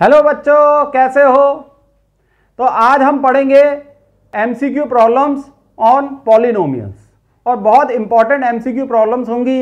Hello बच्चों, कैसे हो? तो आज हम पढ़ेंगे एमसीक्यू प्रॉब्लम्स ऑन पॉलिनोमियल्स और बहुत इंपॉर्टेंट एमसीक्यू प्रॉब्लम्स होंगी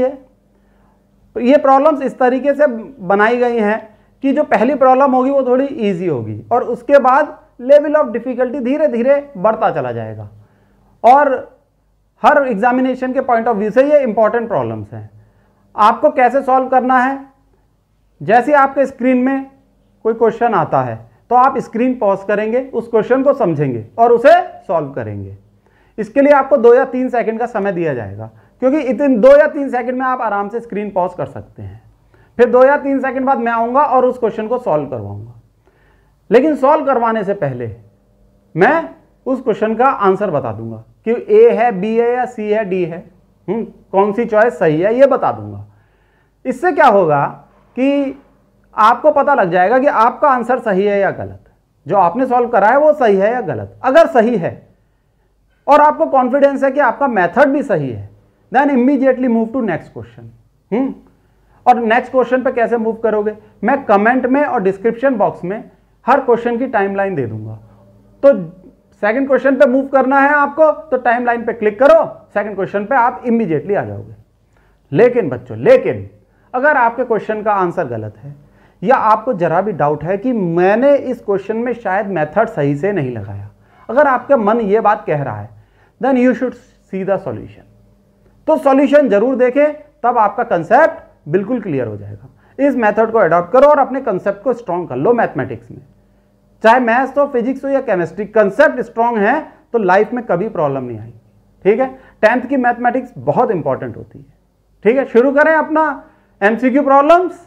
ये प्रॉब्लम्स इस तरीके से बनाई गई हैं कि जो पहली प्रॉब्लम होगी वो थोड़ी इजी होगी और उसके बाद लेवल ऑफ डिफिकल्टी धीरे धीरे बढ़ता चला जाएगा और हर एग्जामिनेशन के पॉइंट ऑफ व्यू से ये इंपॉर्टेंट प्रॉब्लम्स हैं। आपको कैसे सॉल्व करना है? जैसे आपके स्क्रीन में कोई क्वेश्चन आता है तो आप स्क्रीन पॉज करेंगे, उस क्वेश्चन को समझेंगे और उसे सॉल्व करेंगे। इसके लिए आपको 2 या 3 सेकंड का समय दिया जाएगा, क्योंकि इतने 2 या 3 सेकंड में आप आराम से स्क्रीन पॉज कर सकते हैं। फिर 2 या 3 सेकंड बाद मैं आऊंगा और उस क्वेश्चन को सॉल्व करवाऊंगा। लेकिन सॉल्व करवाने से पहले मैं उस क्वेश्चन का आंसर बता दूंगा कि ए है, बी है या सी है, डी है, कौन सी चॉइस सही है, ये बता दूंगा। इससे क्या होगा कि आपको पता लग जाएगा कि आपका आंसर सही है या गलत, जो आपने सॉल्व करा है वो सही है या गलत। अगर सही है और आपको कॉन्फिडेंस है कि आपका मेथड भी सही है, then immediately move to next question. और नेक्स्ट क्वेश्चन पे कैसे मूव करोगे, मैं कमेंट में और डिस्क्रिप्शन बॉक्स में हर क्वेश्चन की टाइमलाइन दे दूंगा। तो सेकंड क्वेश्चन पे मूव करना है आपको तो टाइमलाइन पे क्लिक करो, सेकंड क्वेश्चन पे आप इमीडिएटली आ जाओगे। लेकिन बच्चों, अगर आपके क्वेश्चन का आंसर गलत है या आपको जरा भी डाउट है कि मैंने इस क्वेश्चन में शायद मेथड सही से नहीं लगाया, अगर आपका मन ये बात कह रहा है, then you should see the solution. तो सॉल्यूशन जरूर देखें, तब आपका कंसेप्ट बिल्कुल क्लियर हो जाएगा। इस मेथड को अडॉप्ट करो और अपने कंसेप्ट को स्ट्रॉन्ग कर लो। मैथमेटिक्स में चाहे मैथ्स हो, फिजिक्स हो या केमिस्ट्री, कंसेप्ट स्ट्रॉन्ग है तो लाइफ में कभी प्रॉब्लम नहीं आएगी। ठीक है, 10th की मैथमेटिक्स बहुत इंपॉर्टेंट होती है। ठीक है, शुरू करें अपना एमसीक्यू प्रॉब्लम्स।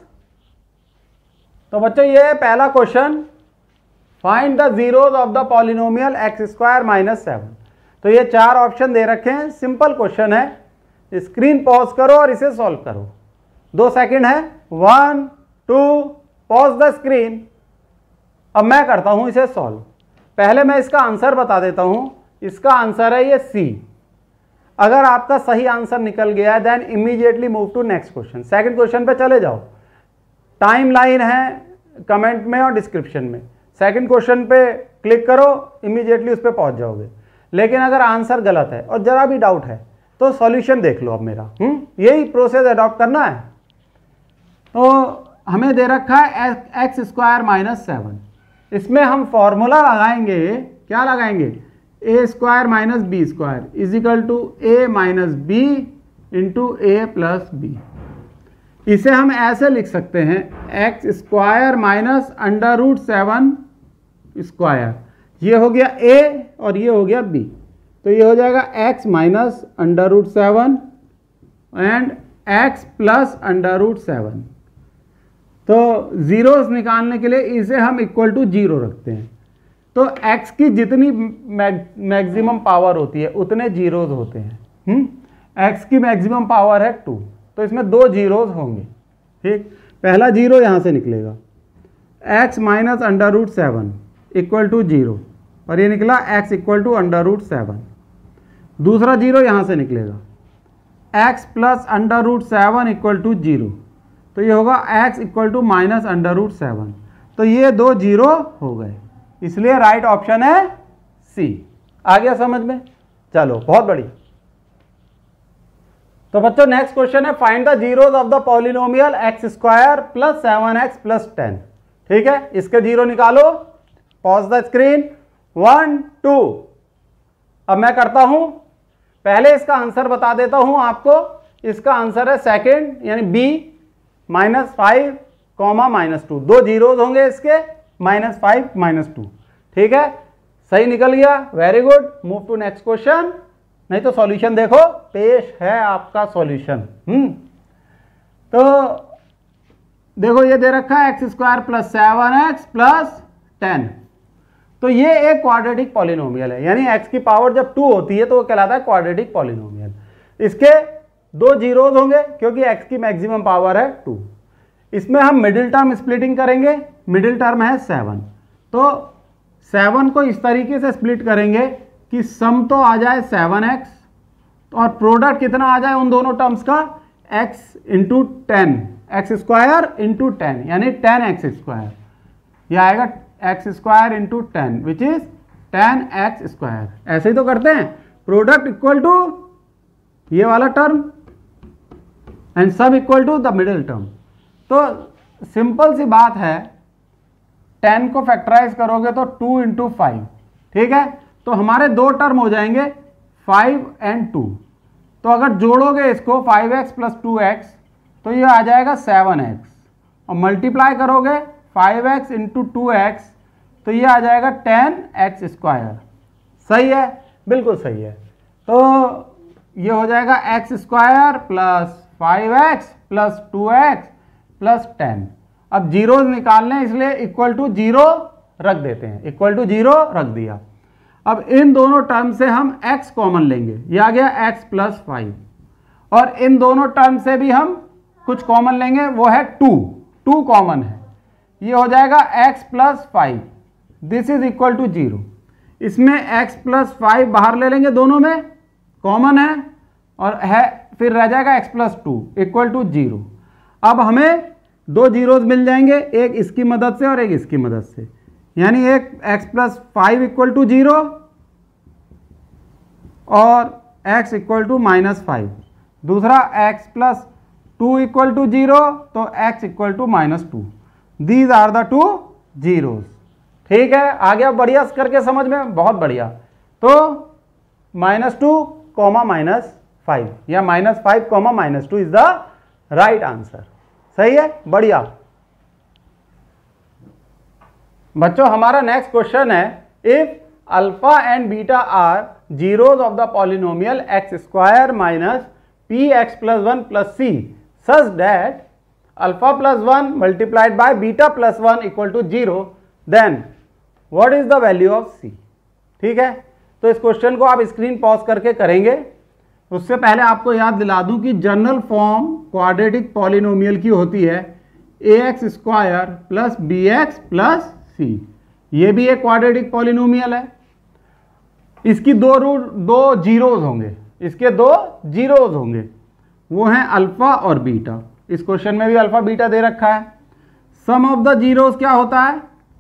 तो बच्चों, ये पहला question, find the zeros of the polynomial x² - 7। तो ये 4 ऑप्शन दे रखे हैं, सिंपल क्वेश्चन है। स्क्रीन पॉज करो और इसे सॉल्व करो। 2 सेकंड है, 1 2, पॉज द स्क्रीन। अब मैं करता हूं इसे सॉल्व। पहले मैं इसका आंसर बता देता हूं। इसका आंसर है ये सी। अगर आपका सही आंसर निकल गया then immediately move to next question. Second question पे चले जाओ, टाइम लाइन है कमेंट में और डिस्क्रिप्शन में। सेकंड क्वेश्चन पे क्लिक करो, इमीडिएटली उस पर पहुंच जाओगे। लेकिन अगर आंसर गलत है और जरा भी डाउट है तो सॉल्यूशन देख लो। अब मेरा यही प्रोसेस अडॉप्ट करना है। तो हमें दे रखा है x² - 7। इसमें हम फॉर्मूला लगाएंगे। क्या लगाएंगे? a² - b² = a - b × a + b। इसे हम ऐसे लिख सकते हैं, x² - √7²। ये हो गया a और ये हो गया b। तो ये हो जाएगा x - √7 एंड x + √7। तो जीरोस निकालने के लिए इसे हम इक्वल टू 0 रखते हैं। तो x की जितनी मैक्सिमम पावर होती है उतने जीरोस होते हैं। x की मैक्सिमम पावर है 2, तो इसमें 2 जीरोस होंगे। ठीक, पहला जीरो यहाँ से निकलेगा, x - √7 = 0 और ये निकला x = √7। दूसरा जीरो यहाँ से निकलेगा, x + √7 = 0, तो ये होगा x = -√7। तो ये 2 जीरो हो गए, इसलिए राइट ऑप्शन है सी। आ गया समझ में? चलो, बहुत बढ़िया। तो बच्चों, नेक्स्ट क्वेश्चन है, find the zeros of the polynomial x² + 7x + 10। ठीक है, इसके जीरो निकालो। Pause the screen, 1 2। अब मैं करता हूं, पहले इसका आंसर बता देता हूं आपको। इसका आंसर है सेकंड, यानी b -5, -2। 2 जीरोज होंगे इसके, -5 -2। ठीक है, सही निकल गया, very good. Move to next question. नहीं तो सॉल्यूशन देखो, पेश है आपका सॉल्यूशन। तो देखो, ये दे रखा है x² + 7x + 10। तो ये एक क्वाड्रेटिक पॉलिनोमियल है, यानी x की पावर जब 2 होती है तो वो कहलाता है क्वाड्रेटिक पॉलिनोमियल। इसके 2 जीरोज होंगे क्योंकि x की मैक्सिमम पावर है 2। इसमें हम मिडिल टर्म स्प्लिटिंग करेंगे। मिडिल टर्म है 7, तो 7 को इस तरीके से स्प्लिट करेंगे कि सम तो आ जाए 7x और प्रोडक्ट कितना आ जाए उन दोनों टर्म्स का, x × 10, x² × 10 यानी 10x²। ये आएगा x square into 10 which is 10x square. ऐसे ही तो करते हैं, प्रोडक्ट इक्वल टू ये वाला term and sum equal to the middle term. तो सिंपल सी बात है, 10 को फैक्टराइज करोगे तो 2 इंटू 5, ठीक है। तो हमारे दो टर्म हो जाएंगे 5 एंड 2। तो अगर जोड़ोगे इसको 5x प्लस 2x तो ये आ जाएगा 7x, और मल्टीप्लाई करोगे 5x इंटू 2x तो ये आ जाएगा 10x स्क्वायर। सही है, बिल्कुल सही है। तो ये हो जाएगा x square plus 5x plus 2x plus 10। अब जीरोज निकालने इसलिए इक्वल टू 0 रख देते हैं, इक्वल टू 0 रख दिया। अब इन दोनों टर्म से हम x कॉमन लेंगे, ये आ गया x प्लस 5, और इन दोनों टर्म से भी हम कुछ कॉमन लेंगे, वो है 2 कॉमन है, ये हो जाएगा x plus 5, this is equal to 0। इसमें x प्लस 5 बाहर ले लेंगे, दोनों में कॉमन है, और है फिर रह जाएगा x प्लस 2 इक्वल टू 0। अब हमें दो जीरोज मिल जाएंगे, एक इसकी मदद से और एक इसकी मदद से, यानी एक x प्लस 5 इक्वल टू 0 और x इक्वल टू -5, दूसरा x प्लस 2 इक्वल टू 0 तो x equal to -2। These are the two zeros. ठीक है, आ गया बढ़िया करके समझ में, बहुत बढ़िया। तो -2, -5 या -5, -2 इज द राइट आंसर। सही है, बढ़िया। बच्चों हमारा नेक्स्ट क्वेश्चन है, if alpha and beta are zeros of the polynomial x square minus p x plus 1 plus c such that alpha plus 1 multiplied by beta plus 1 equal to 0, then what is the value of c. ठीक है, तो इस question को आप screen pause करके करेंगे। उससे पहले आपको याद दिला दूं कि जनरल फॉर्म क्वाड्रेटिक पॉलिनोमियल की होती है ax square plus bx plus c। ये भी एक क्वाड्रेटिक पॉलिनोमियल है। इसकी दो जीरोज होंगे, इसके दो जीरोज होंगे, वो हैं अल्फा और बीटा। इस क्वेश्चन में भी अल्फा बीटा दे रखा है। सम ऑफ द जीरोज क्या होता है,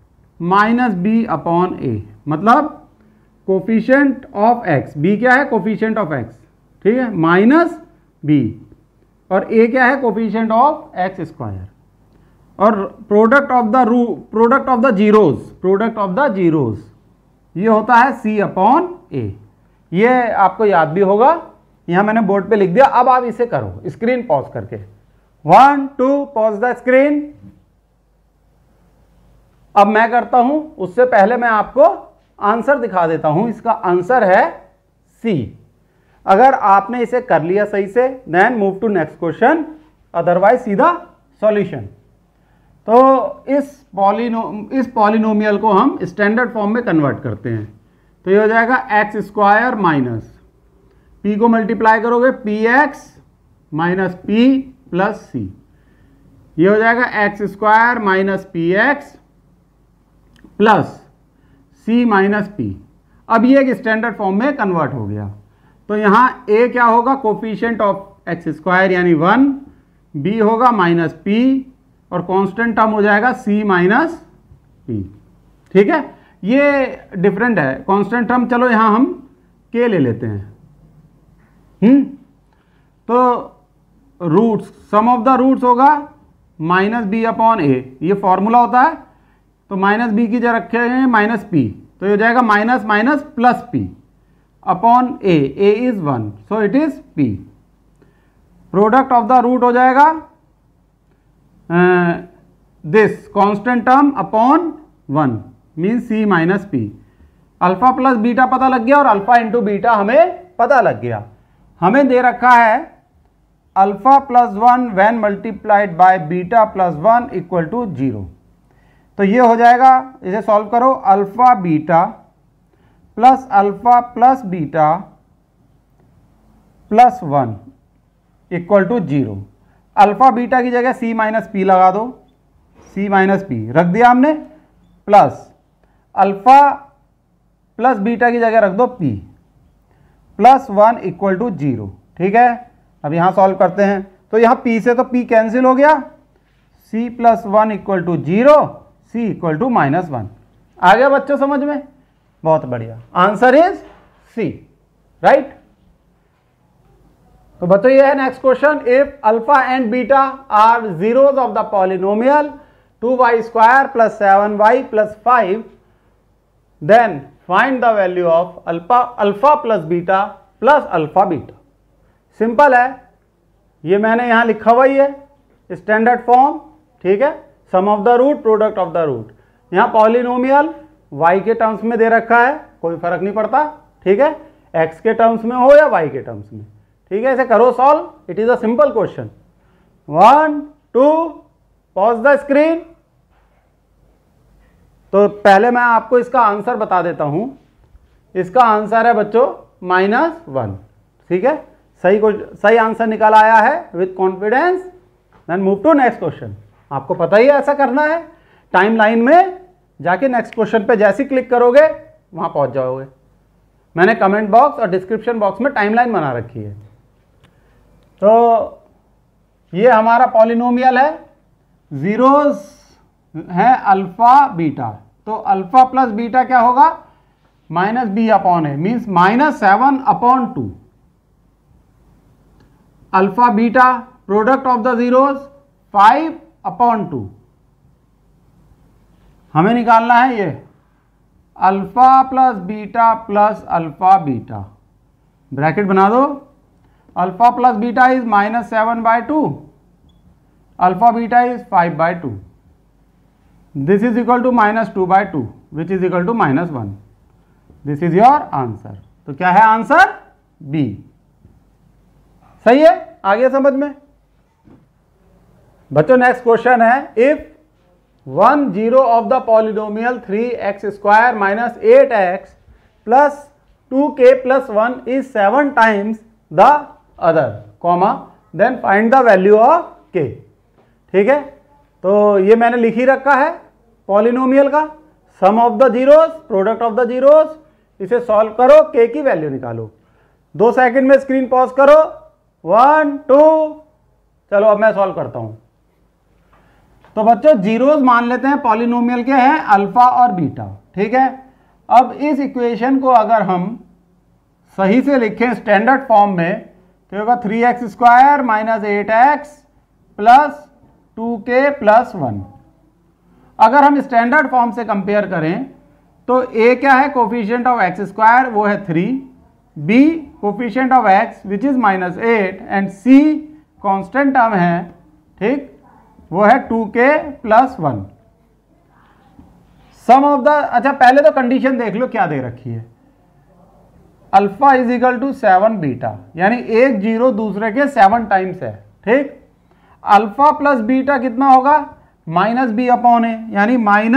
-b/a, मतलब कोफिशिएंट ऑफ x। b क्या है, कोफिशिएंट ऑफ x, ठीक है, -b, और a क्या है, कोफिशिएंट ऑफ x स्क्वायर। और प्रोडक्ट ऑफ द जीरोज ये होता है c/a। ये आपको याद भी होगा, यहां मैंने बोर्ड पे लिख दिया। अब आप इसे करो स्क्रीन पॉज करके, 1 2 पॉज द स्क्रीन। अब मैं करता हूं, उससे पहले मैं आपको आंसर दिखा देता हूं। इसका आंसर है सी। अगर आपने इसे कर लिया सही से, then move to next question, otherwise सीधा सॉल्यूशन। तो इस पॉलिनोमियल को हम स्टैंडर्ड फॉर्म में कन्वर्ट करते हैं। तो ये हो जाएगा एक्स स्क्वायर माइनस पी को मल्टीप्लाई करोगे px minus p plus c. ये हो जाएगा x square minus px plus c minus p. अब ये एक स्टैंडर्ड फॉर्म में कन्वर्ट हो गया। तो यहाँ a क्या होगा, कोफिशिएंट ऑफ एक्स स्क्वायर यानी 1, b होगा माइनस p, और कांस्टेंट टर्म हो जाएगा c माइनस p। ठीक है, ये डिफरेंट है कांस्टेंट टर्म। चलो यहाँ हम k ले लेते हैं। तो roots, sum of the roots होगा -b/a, ये फॉर्मूला होता है। तो -b की जगह रखे हैं -p, तो ये हो जाएगा minus minus plus p upon a is 1, so it is p। Product of the root हो जाएगा this constant term upon 1 means c minus p। Alpha plus beta पता लग गया, और अल्फा इंटू बीटा हमें पता लग गया। हमें दे रखा है alpha plus 1 when multiplied by beta plus 1 equal to 0। तो ये हो जाएगा, इसे सॉल्व करो, alpha beta plus alpha plus beta plus 1 equal to 0। Alpha beta की जगह c माइनस पी लगा दो, c माइनस पी रख दिया हमने, प्लस अल्फा प्लस बीटा की जगह रख दो p प्लस 1 इक्वल टू 0। ठीक है, अब यहाँ सॉल्व करते हैं। तो यहाँ p से तो p कैंसिल हो गया, c plus 1 equal to 0, c equal to -1। आ गया बच्चों समझ में? बहुत बढ़िया, आंसर इज सी, राइट। तो बताइए है next question, if alpha and beta are zeros of the polynomial 2y² + 7y + 5, then find the value of alpha plus beta plus alpha beta. Simple है, ये मैंने यहां लिखा हुआ ही है स्टैंडर्ड फॉर्म, ठीक है। Sum of the root, product of the root. यहां पॉलिनोमियल y के टर्म्स में दे रखा है, कोई फर्क नहीं पड़ता, ठीक है, x के टर्म्स में हो या y के टर्म्स में, ठीक है। इसे करो solve, it is a simple question. 1 2 pause the screen. तो पहले मैं आपको इसका आंसर बता देता हूं। इसका आंसर है बच्चों -1, ठीक है। सही आंसर निकाल आया है with confidence. Then move to next question. आपको पता ही है ऐसा करना है, टाइमलाइन में जाके नेक्स्ट क्वेश्चन पे जैसे क्लिक करोगे वहां पहुंच जाओगे। मैंने कमेंट बॉक्स और डिस्क्रिप्शन बॉक्स में टाइमलाइन बना रखी है। तो ये हमारा पॉलिनोमियल है, जीरोस है अल्फा बीटा। तो अल्फा प्लस बीटा क्या होगा? -b/a means -7/2। Alpha beta product of the zeros 5/2। हमें निकालना है ये alpha plus alpha beta. Bracket बना दो। Alpha plus beta is -7/2, alpha beta is 5/2। This is equal to -2/2 which is equal to -1। This is your answer. तो क्या है answer? B. सही है, आ गया समझ में बच्चों। नेक्स्ट क्वेश्चन है, if 1 0 of the polynomial 3x² - 8x + 2k + 1 is 7 times the other, comma, then find the value of k। ठीक है, तो ये मैंने लिख ही रखा है पॉलिनोमियल का sum of the zeros, product of the zeros. इसे सॉल्व करो, k की वैल्यू निकालो। 2 सेकंड में स्क्रीन पॉज करो। 1 2, चलो अब मैं सॉल्व करता हूं। तो बच्चों जीरोस मान लेते हैं पॉलिनोमियल के हैं अल्फा और बीटा, ठीक है। अब इस इक्वेशन को अगर हम सही से लिखें स्टैंडर्ड फॉर्म में तो होगा 3x² - 8x + 2k + 1। अगर हम स्टैंडर्ड फॉर्म से कंपेयर करें तो a क्या है? कोफिशिएंट ऑफ x² वो है 3, b coefficient of x which is -8 and c constant term है, ठीक, वो है 2k + 1। सम ऑफ द, अच्छा पहले तो कंडीशन देख लो क्या दे रखी है। Alpha is equal to 7 beta, यानी एक जीरो दूसरे के 7 टाइम्स है, ठीक। अल्फा प्लस बीटा कितना होगा? -b/a, यानी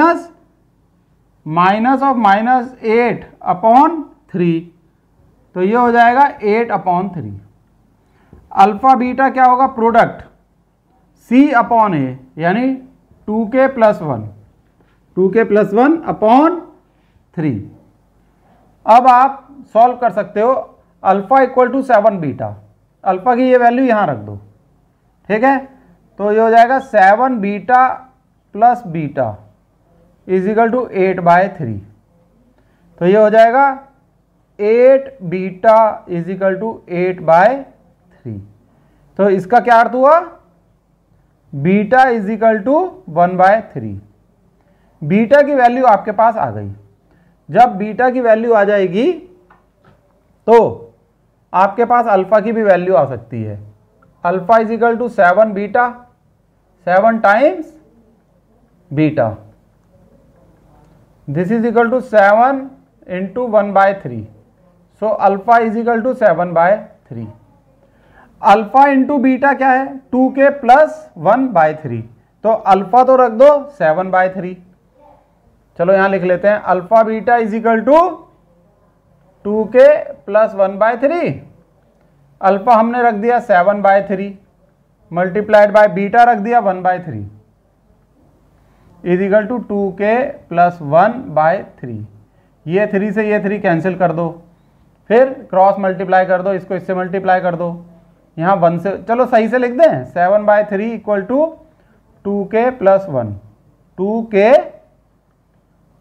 -8/3, तो ये हो जाएगा 8/3। अल्फा बीटा क्या होगा? प्रोडक्ट c/a, यानी 2k + 1, 2k + 1/3। अब आप सॉल्व कर सकते हो। Alpha equal to 7 beta, alpha की ये वैल्यू यहां रख दो, ठीक है। तो ये हो जाएगा 7 beta plus beta is equal to 8/3। तो ये हो जाएगा 8 बीटा इज इक्वल टू 8/3। तो इसका क्या अर्थ हुआ? Beta is equal to 1/3। Beta की वैल्यू आपके पास आ गई। जब बीटा की वैल्यू आ जाएगी तो आपके पास अल्फा की भी वैल्यू आ सकती है। Alpha is equal to 7 beta, 7 times beta, this is equal to 7 into 1/3। So alpha is equal to 7/3। Alpha into beta क्या है? 2k + 1/3। तो अल्फा तो रख दो 7/3। चलो यहां लिख लेते हैं alpha beta is equal to 2k + 1/3। Alpha हमने रख दिया 7/3 मल्टीप्लाइड बाय बीटा रख दिया 1/3 इज इक्वल टू 2k + 1/3। ये 3 से ये 3 कैंसिल कर दो, फिर क्रॉस मल्टीप्लाई कर दो, इसको इससे मल्टीप्लाई कर दो, यहाँ 1 से, चलो सही से लिख दें 7/3 equal to 2k + 1, 2k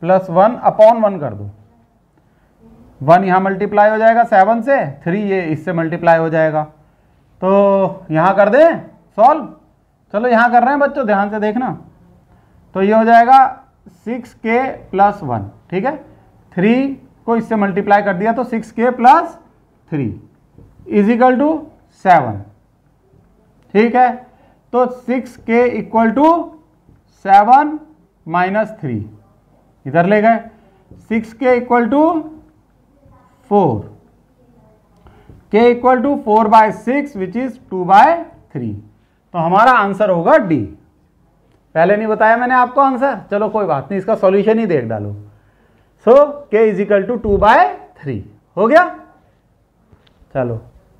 plus 1 upon 1 कर दो, 1 यहाँ मल्टीप्लाई हो जाएगा 7 से, 3 ये इससे मल्टीप्लाई हो जाएगा। तो यहाँ कर दें सॉल्व, चलो यहाँ कर रहे हैं बच्चों, ध्यान से देखना। तो ये हो जाएगा 6k प्लस 1, ठीक है, 3 को इससे मल्टीप्लाई कर दिया तो 6k plus 3 is equal to 7, ठीक है। तो 6k इक्वल टू 7 माइनस 3 इधर ले गए, 6k equal to 4, k equal to 4/6 which is 2/3। तो हमारा आंसर होगा डी। पहले नहीं बताया मैंने आपको आंसर, चलो कोई बात नहीं, इसका सॉल्यूशन ही देख डालो। So k is equal to 2/3 हो गया। चलो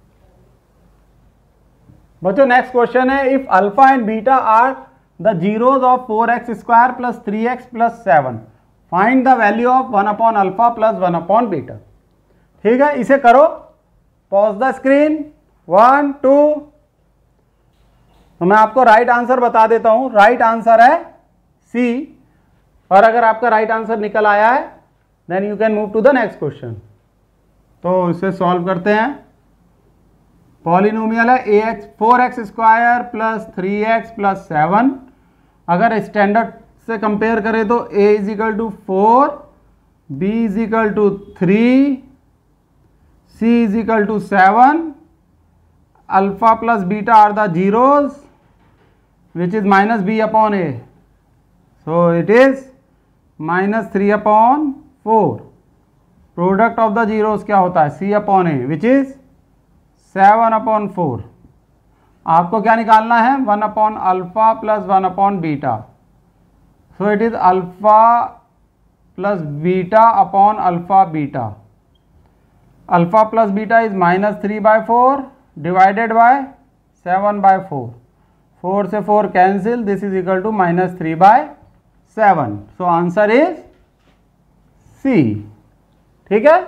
बच्चों नेक्स्ट क्वेश्चन है, if alpha and beta are the zeros of 4x² plus 3x plus 7 find the value of 1 upon alpha plus 1 upon beta. ठीक है, इसे करो, पॉज द स्क्रीन, 1 2। तो मैं आपको राइट आंसर बता देता हूं, राइट आंसर है सी। और अगर आपका राइट आंसर निकल आया है then you can move to the next question. तो इसे सॉल्व करते हैं। पॉलिनोमियल है 4x² प्लस 3x प्लस 7। अगर स्टैंडर्ड से कंपेयर करें तो a is equal to 4, b is equal to 3, c is equal to 7, alpha plus beta are the zeros which is minus b upon a, so it is minus 3 upon 4। Product of the zeros क्या होता है, c upon a which is 7 upon 4। आपको क्या निकालना है, 1 upon alpha plus 1 upon beta, so it is alpha plus beta upon alpha beta. Alpha plus beta is minus 3/4 divided by 7/4, 4 से 4 cancel, this is equal to minus 3/7। So answer is C. ठीक है,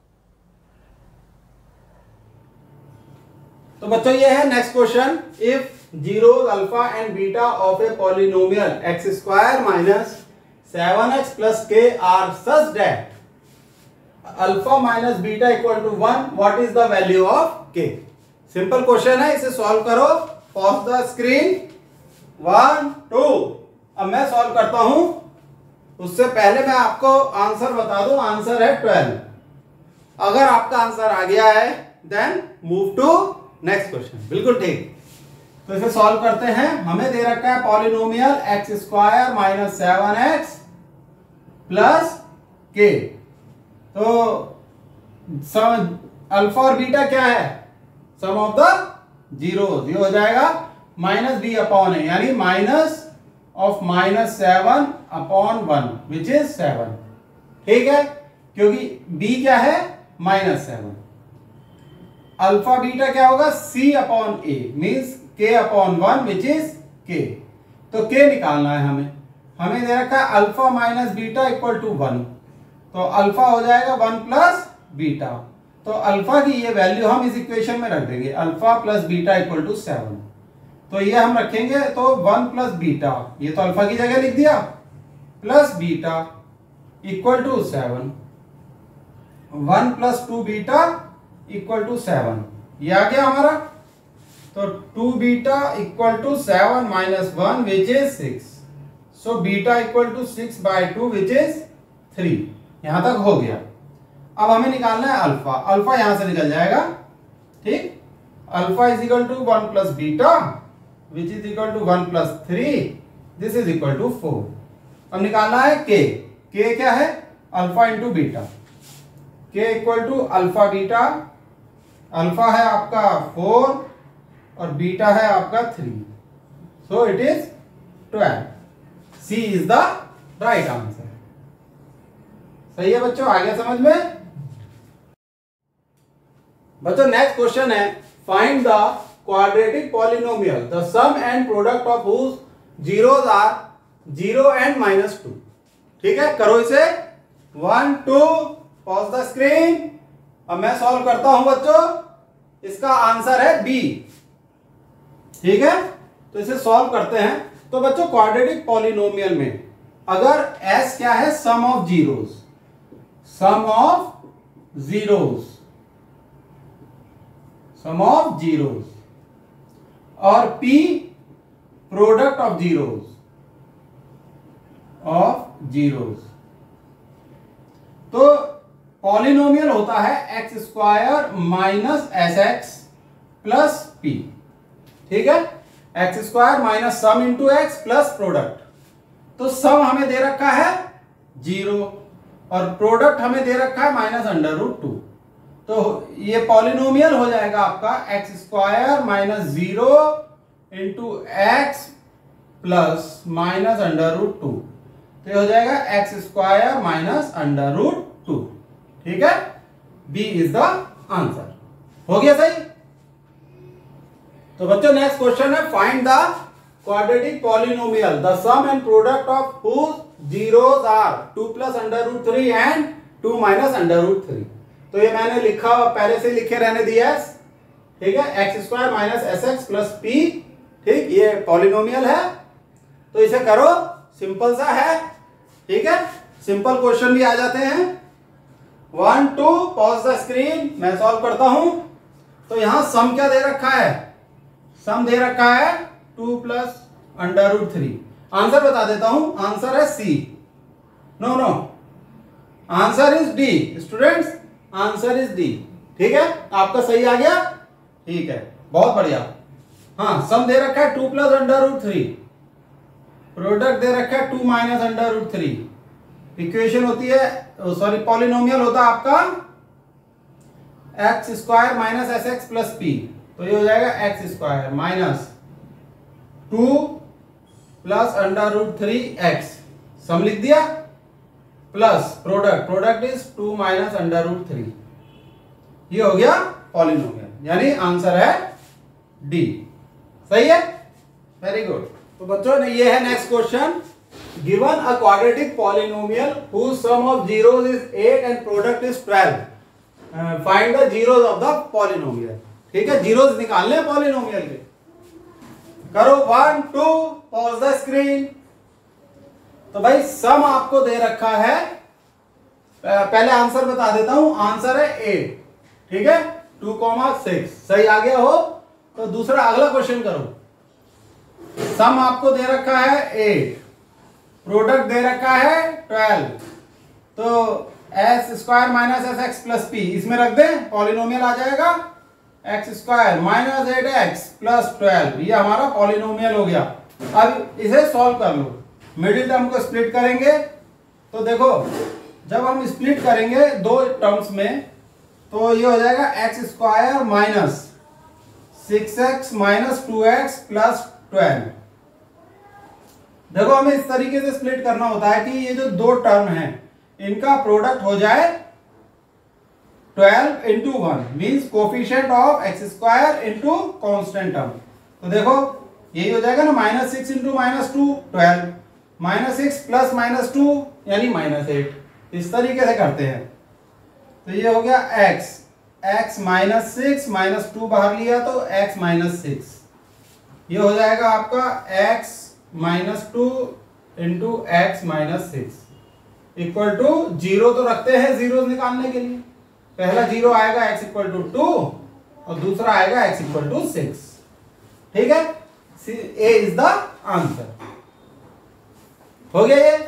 तो बच्चों ये है next question, if zeros alpha and beta of a polynomial x² minus 7x plus k are such that alpha minus beta equal to 1, what is the value of k। Simple question है, इसे solve करो, pause the screen, 1 2। अब मैं solve करता हूं, उससे पहले मैं आपको आंसर बता दूं, आंसर है 12। अगर आपका आंसर आ गया है then move to next question. बिल्कुल ठीक, तो इसे सॉल्व करते हैं। हमें दे रखा है polynomial x² minus 7x plus k। तो अल्फा और बीटा क्या है, सम ऑफ द जीरोज, ये हो जाएगा माइनस b अपॉन a, यानी minus of minus 7 upon 1 which is 7। ठीक है, क्योंकि b क्या है माइनस 7। अल्फा बीटा क्या होगा, c upon a means k upon 1 which is k। तो k निकालना है हमें दे रखा है alpha minus beta equal to 1, तो अल्फा हो जाएगा 1 प्लस बीटा। तो अल्फा की ये वैल्यू हम इस इक्वेशन में रख देंगे, alpha plus beta equal to 7। तो ये हम रखेंगे, तो 1 प्लस बीटा, ये तो अल्फा की जगह लिख दिया, plus beta equal to 7, 1 plus 2 beta equal to 7, ये आ गया हमारा। तो 2 beta equal to 7 minus 1 which is 6, so beta equal to 6/2 which is 3। यहां तक हो गया। अब हमें निकालना है अल्फा, अल्फा यहां से निकल जाएगा। ठीक, alpha is equal to 1 plus beta which is equal to 1 plus 3, this is equal to 4। अब निकालना है k, k क्या है, alpha into beta, k equal to alpha beta. Alpha है आपका 4 और बीटा है आपका 3, so it is 12। C is the right answer. सही है बच्चों, आ गया समझ में। बच्चों नेक्स्ट क्वेश्चन है, find the quadratic polynomial the sum and product of whose zeros are 0 and -2। ठीक है, करो इसे, 1 2, पॉज द स्क्रीन। अब मैं सॉल्व करता हूं बच्चों, इसका आंसर है बी। ठीक है, तो इसे सॉल्व करते हैं। तो बच्चों क्वाड्रेटिक पॉलिनोमियल में अगर s क्या है, sum of zeros, sum of zeros, sum of zeros, और p प्रोडक्ट ऑफ जीरोस, तो पॉलिनोमियल होता है x square minus s x plus p. ठीक है, x square minus sum into x plus product. तो सम हमें दे रखा है 0 और प्रोडक्ट हमें दे रखा है -√2। तो ये पॉलिनोमियल हो जाएगा आपका x square minus 0 into x plus -√2। तो ये हो जाएगा एक्स स्क्वायर माइनस √2। ठीक है, बी इज द आंसर। हो गया सही। तो बच्चों नेक्स्ट क्वेश्चन है, find the quadratic polynomial the sum and product of whose zeros are 2 + √3 and 2 - √3। तो ये मैंने लिखा, पहले से लिखे रहने दिया है। ठीक है, x square minus s x plus p. ठीक, ये पॉलिनोमियल है, तो इसे करो, सिंपल सा है। ठीक है, सिंपल क्वेश्चन भी आ जाते हैं। 1 2 पॉज द स्क्रीन, मैं सॉल्व करता हूं। तो यहां सम क्या दे रखा है, सम दे रखा है 2 + √3। आंसर बता देता हूं, आंसर है C. No, answer is D students, answer is D. ठीक है, आपका सही आ गया। ठीक है, बहुत बढ़िया। हाँ, सम दे रखा है 2 + √3, प्रोडक्ट दे रखा है 2 - √3। इक्वेशन होती है, सॉरी पॉलिनोमियल होता है आपका x square minus s x plus p. तो ये हो जाएगा एक्स स्क्वायर माइनस 2 + √3x, सम लिख दिया, प्लस प्रोडक्ट इज 2 - √3। ये हो गया पॉलिनोमियल, यानी आंसर है डी। सही है, वेरी गुड। तो बच्चों ये है next question, given a quadratic polynomial whose sum of zeros is 8 and product is 12, find the zeros of the polynomial. ठीक है, जीरोस निकालने पॉलिनोमियल के। करो 1 2 पॉज द स्क्रीन। तो भाई सम आपको दे रखा है, पहले आंसर बता देता हूं, आंसर है 8। ठीक है, 2, 6 सही आ गया हो। तो दूसरा अगला क्वेश्चन करो। सम आपको दे रखा है 8, प्रोडक्ट दे रखा है 12। तो s square minus s x plus p इसमें रख दें, पॉलिनोमियल आ जाएगा x square minus 8x plus 12। ये हमारा पॉलिनोमियल हो गया। अब इसे सॉल्व कर लो, मिडिल टर्म को स्प्लिट करेंगे। तो देखो, जब हम स्प्लिट करेंगे दो टर्म्स में, तो ये हो जाएगा x square minus 6x minus 2x plus 12। देखो, हमें इस तरीके से स्प्लिट करना होता है कि ये जो दो टर्म हैं इनका प्रोडक्ट हो जाए 12 into 1 means coefficient of x square into constant term. तो देखो यही हो जाएगा ना, -6 × -2 12, -6 प्लस -2 यानी -8। इस तरीके से करते हैं। तो ये हो गया x -6 -2 बाहर लिया तो x -6। ये हो जाएगा आपका x -2 into x -6 equal to 0। तो रखते हैं जीरो निकालने के लिए। पहला जीरो आएगा x = 2 और दूसरा आएगा x = 6। ठीक है, A इज द आंसर। हो गया ये।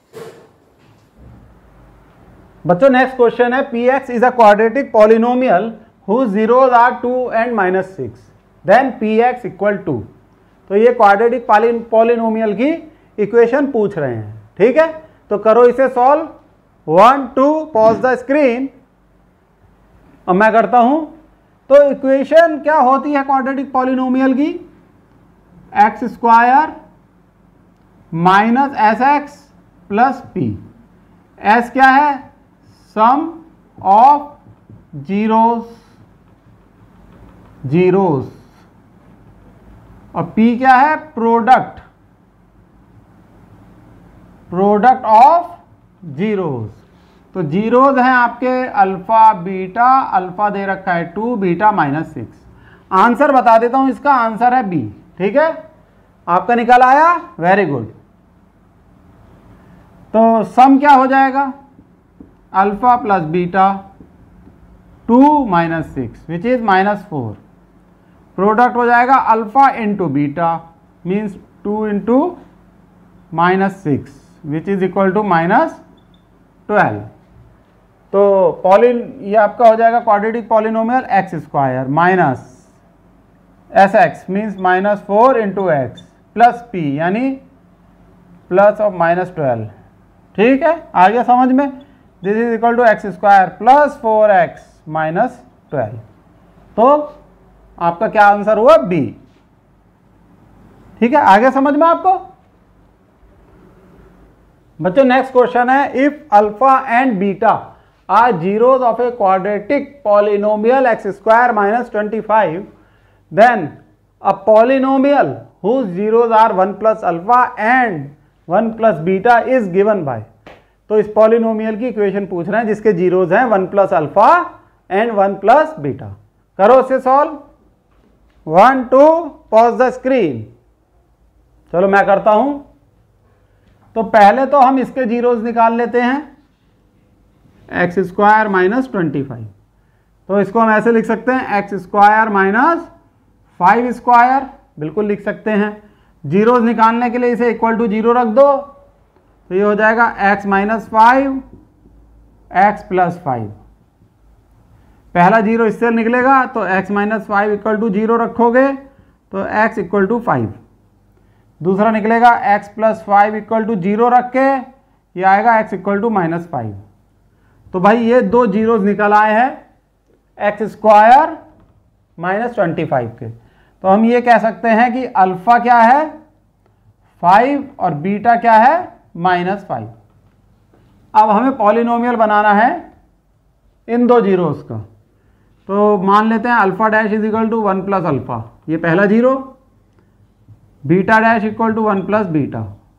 बच्चों नेक्स्ट क्वेश्चन है, Px is a quadratic polynomial whose zeros are 2 and -6, then Px = 2। तो ये क्वाड्रेटिक पॉलिनोमियल की इक्वेशन पूछ रहे हैं। ठीक है, तो करो इसे सॉल्व। 1 2 pause the screen. अब मैं करता हूं। तो इक्वेशन क्या होती है क्वाड्रेटिक पॉलिनोमियल की, x square minus s x plus p. S क्या है, सम ऑफ जीरोस, और पी क्या है, प्रोडक्ट ऑफ जीरोस। तो जीरोस हैं आपके अल्फा बीटा, अल्फा दे रखा है 2, बीटा -6। आंसर बता देता हूं, इसका आंसर है बी। ठीक है, आपका निकल आया, वेरी गुड। तो सम क्या हो जाएगा, alpha plus beta 2 - 6 which is -4। Product हो जाएगा alpha into beta means 2 into -6 which is equal to -12। तो ये आपका हो जाएगा quadratic polynomial x square minus s x means -4 into x plus p यानी प्लस ऑफ -12। ठीक है, आ गया समझ में। This is equal to x square plus 4x -12। तो आपका क्या आंसर हुआ, बी। ठीक है, आ गया समझ में आपको। बच्चों नेक्स्ट क्वेश्चन है, if alpha and beta are zeros of a quadratic polynomial x square -25 then a polynomial whose zeros are 1 plus alpha and 1 plus beta is given by। तो इस पॉलिनोमियल की इक्वेशन पूछ रहे हैं जिसके जीरोज हैं 1 plus alpha and 1 plus beta. करो इसे सॉल्व। 1 2 pause the screen. चलो मैं करता हूं। तो पहले तो हम इसके जीरोज निकाल लेते हैं, एक्स स्क्वायर -25। तो इसको हम ऐसे लिख सकते हैं एक्स स्क्वायर -5 स्क्वायर, बिल्कुल लिख सकते हैं। जीरोज निकालने के लिए इसे इक्वल टू 0 रख दो, तो ये हो जाएगा x -5 x + 5। पहला जीरो इससे निकलेगा तो x -5 इक्वल टू 0 रखोगे तो x इक्वल टू 5। दूसरा निकलेगा x + 5 इक्वल टू 0 रख के ये आएगा x इक्वल टू -5। तो भाई ये दो जीरोज निकल आए हैं एक्स स्क्वायर -25 के। तो हम ये कह सकते हैं कि अल्फा क्या है 5 और बीटा क्या है -5। अब हमें पॉलिनोमियल बनाना है इन दो जीरोस का। तो मान लेते हैं alpha dash is equal to 1 plus alpha, ये पहला zero, beta dash equal to 1 plus beta.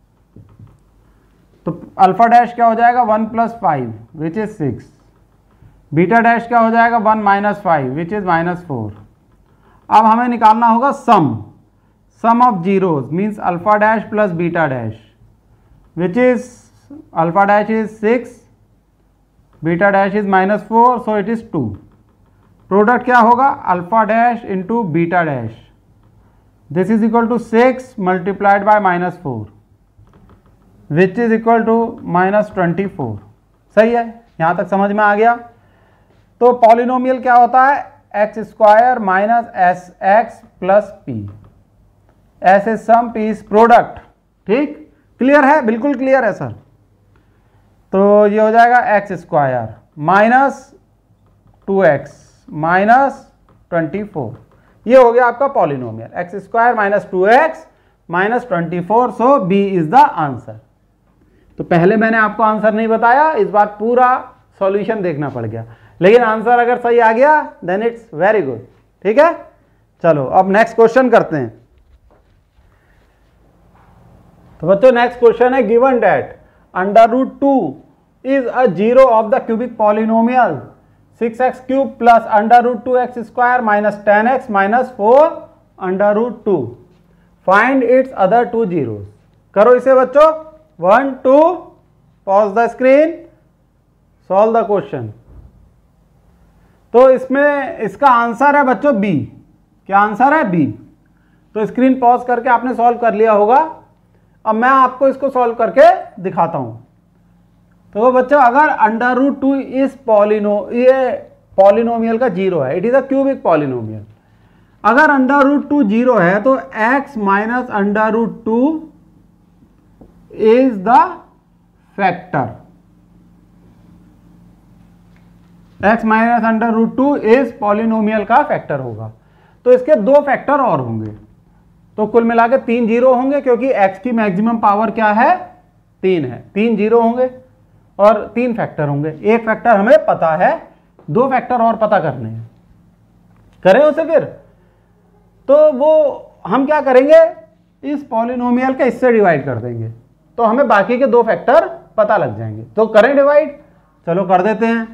तो अल्फा डैश क्या हो जाएगा 1 + 5 विच इज 6। बीटा डैश क्या हो जाएगा 1 - 5 विच इज -4। अब हमें निकालना होगा sum of zeros means alpha dash plus beta dash which is alpha dash is 6, beta dash is -4, so it is 2। Product क्या होगा alpha dash into beta dash, this is equal to 6 multiplied by -4 which is equal to -24। सही है, यहां तक समझ में आ गया। तो पॉलिनोमियल क्या होता है एक्स स्क्वायर -sx + p, ऐसे सम p इज प्रोडक्ट। ठीक, क्लियर है, बिल्कुल क्लियर है सर। तो ये हो जाएगा एक्स स्क्वायर -2x -24, ये हो गया आपका polynomial x square -2x -24, so B is the answer. तो पहले मैंने आपको आंसर नहीं बताया, इस बार पूरा सॉल्यूशन देखना पड़ गया, लेकिन आंसर अगर सही आ गया देन इट्स वेरी गुड। ठीक है, चलो अब नेक्स्ट क्वेश्चन करते हैं। तो बच्चों नेक्स्ट क्वेश्चन है, given that √2 is a zero of the cubic polynomial 6x³ + √2x² - 10x - 4 √2, find its other two zeros. करो इसे बच्चों। 1 2 pause the screen, solve the question. तो इसमें इसका आंसर है बच्चों बी। क्या आंसर है बी। तो स्क्रीन पॉज करके आपने सॉल्व कर लिया होगा। अब मैं आपको इसको सॉल्व करके दिखाता हूं। तो बच्चों अगर √2 इस ये पॉलिनोमियल का जीरो है, it is a cubic polynomial. अगर √2 जीरो है तो x - √2 is the factor, x - √2 इस पॉलिनोमियल का फैक्टर होगा। तो इसके दो फैक्टर और होंगे, तो कुल मिला के 3 जीरो होंगे, क्योंकि x की मैक्सिमम पावर क्या है 3 है। 3 जीरो होंगे और 3 फैक्टर होंगे। एक फैक्टर हमें पता है, 2 फैक्टर और पता करने हैं। करें उसे फिर। तो वो हम क्या करेंगे, इस पॉलिनोमियल का इससे डिवाइड कर देंगे, तो हमें बाकी के 2 फैक्टर पता लग जाएंगे। तो करें डिवाइड, चलो कर देते हैं।